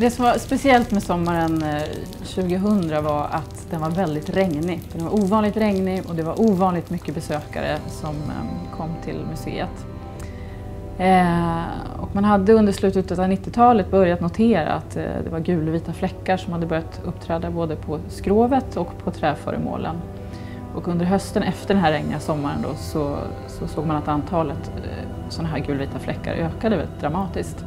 Det som var speciellt med sommaren 2000 var att den var väldigt regnig. Den var ovanligt regnig och det var ovanligt mycket besökare som kom till museet. Och man hade under slutet av 90-talet börjat notera att det var gulvita fläckar som hade börjat uppträda både på skrovet och på träföremålen. Och under hösten efter den här regniga sommaren då, så såg man att antalet sådana här gulvita fläckar ökade väldigt dramatiskt.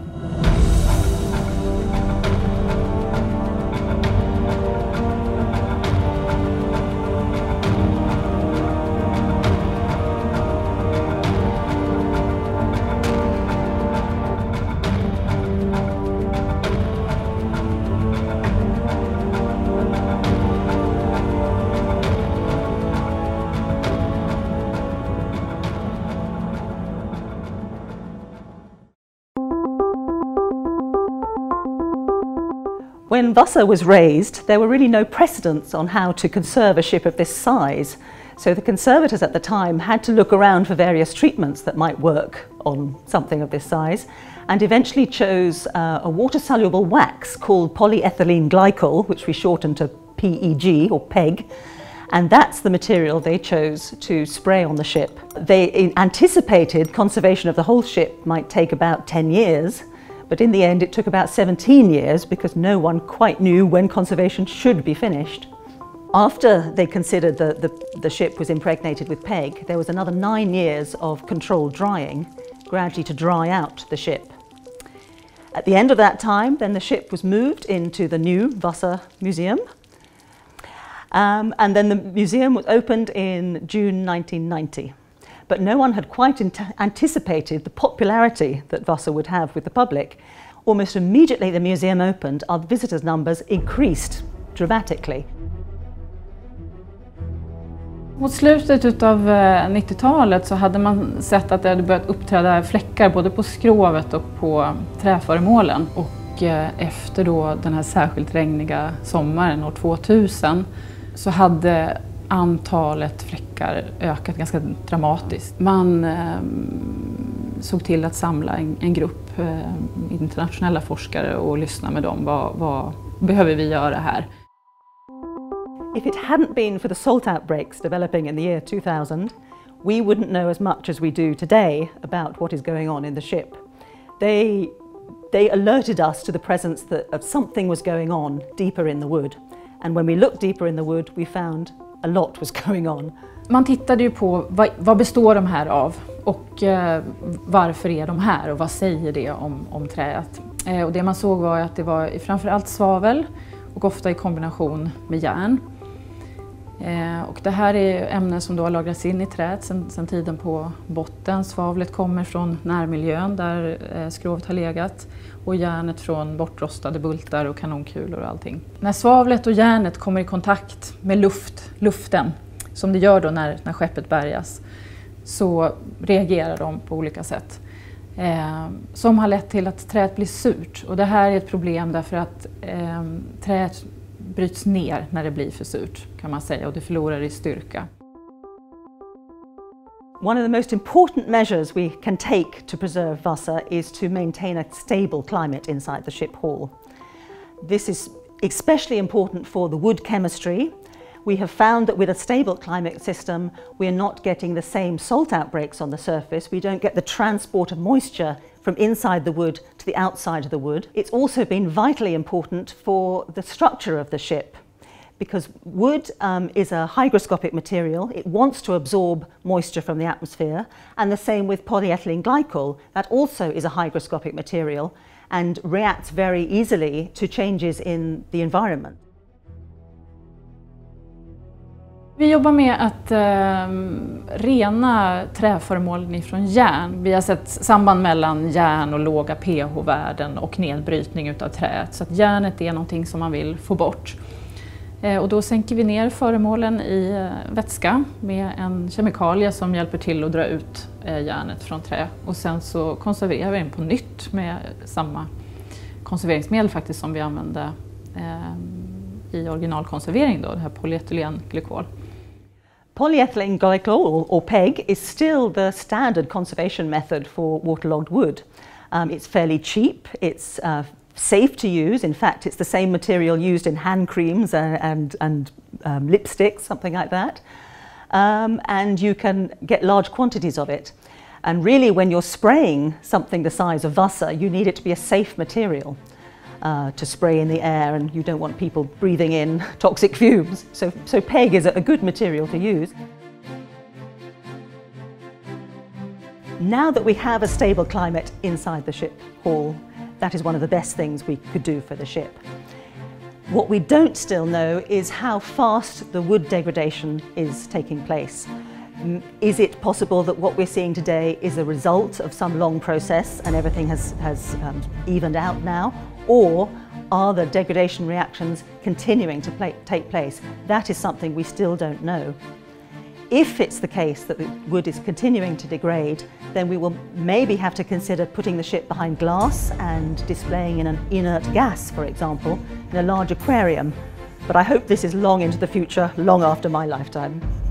When Vasa was raised, there were really no precedents on how to conserve a ship of this size. So the conservators at the time had to look around for various treatments that might work on something of this size, and eventually chose a water-soluble wax called polyethylene glycol, which we shortened to PEG or PEG. And that's the material they chose to spray on the ship. They anticipated conservation of the whole ship might take about 10 years. But in the end it took about 17 years because no one quite knew when conservation should be finished. After they considered the ship was impregnated with PEG, there was another 9 years of controlled drying, gradually to dry out the ship. At the end of that time, then the ship was moved into the new Vasa Museum. And then the museum was opened in June 1990. But no one had quite anticipated the popularity that Vasa would have with the public. Almost immediately the museum opened, our visitors' numbers increased dramatically. Mot slutet av 90-talet så hade man sett att det hade börjat uppträda fläckar både på skrovet och på träföremålen. Och efter då den här särskilt regniga sommaren år 2000 så hade antalet fläckar ökat ganska dramatiskt. Man såg till att samla en grupp internationella forskare och lyssna med dem. Vad behöver vi göra här? If it hadn't been for the salt outbreaks developing in the year 2000, we wouldn't know as much as we do today about what is going on in the ship. They alerted us to the presence of something was going on deeper in the wood. And when we looked deeper in the wood, we found a lot was going on. Man tittade ju på vad består de här av och varför är de här och vad säger det om träet. Och det man såg var att det var framförallt svavel och ofta i kombination med järn. Och det här är ämnen som då har lagrats in i träet sedan tiden på botten. Svavlet kommer från närmiljön där skrovet har legat och järnet från bortrostade bultar och kanonkulor och allting. När svavlet och järnet kommer i kontakt med luften, som det gör då när skeppet bärgas, så reagerar de på olika sätt. Som har lett till att träet blir surt. Och det här är ett problem därför att träet bryts ner när det blir för surt, kan man säga, och det förlorar i styrka. One of the most important measures we can take to preserve Vasa is to maintain a stable climate inside the ship hall. This is especially important for the wood chemistry. We have found that with a stable climate system, we are not getting the same salt outbreaks on the surface. We don't get the transport of moisture from inside the wood to the outside of the wood. It's also been vitally important for the structure of the ship, because wood is a hygroscopic material. It wants to absorb moisture from the atmosphere, and the same with polyethylene glycol. That also is a hygroscopic material and reacts very easily to changes in the environment. Vi jobbar med att rena träföremålen ifrån järn. Vi har sett samband mellan järn och låga pH-värden och nedbrytning utav träet. Så att järnet är någonting som man vill få bort. Och då sänker vi ner föremålen i vätska med en kemikalie som hjälper till att dra ut järnet från trä. Och sen så konserverar vi den på nytt med samma konserveringsmedel faktiskt som vi använde i originalkonservering då, det här polyetylenglykol. Polyethylene glycol, or PEG, is still the standard conservation method for waterlogged wood. It's fairly cheap, it's safe to use. In fact, it's the same material used in hand creams and lipsticks, something like that. And you can get large quantities of it. And really, when you're spraying something the size of Vasa, you need it to be a safe material to spray in the air, and you don't want people breathing in toxic fumes. So PEG is a good material to use. Now that we have a stable climate inside the ship hull, that is one of the best things we could do for the ship. What we don't still know is how fast the wood degradation is taking place. Is it possible that what we're seeing today is a result of some long process and everything has evened out now? Or are the degradation reactions continuing to take place? That is something we still don't know. If it's the case that the wood is continuing to degrade, then we will maybe have to consider putting the ship behind glass and displaying in an inert gas, for example, in a large aquarium. But I hope this is long into the future, long after my lifetime.